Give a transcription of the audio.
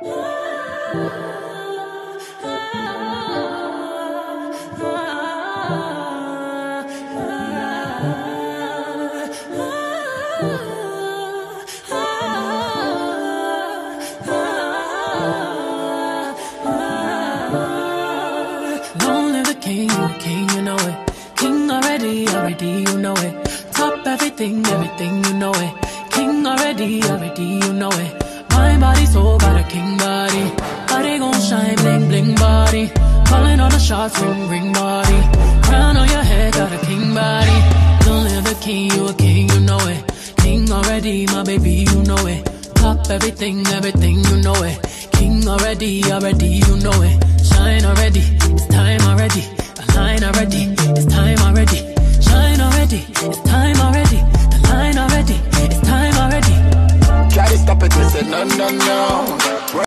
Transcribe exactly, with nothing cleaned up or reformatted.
Long live the king, you the king, you know it. King already, already, you know it. Top everything, everything, you know it. King already, already, you know it. My body, soul, got a king body. Body gon' shine, bling, bling body. Calling all the shots, ring, ring body. Crown on your head, got a king body. Long live the king, you a king, you know it. King already, my baby, you know it. Top everything, everything, you know it. King already, already, you know it. Shine already, it's time already. Align already, it's time already. Shine already, it's time already. The line already, it's time already. Try to stop it, we say no, no, no.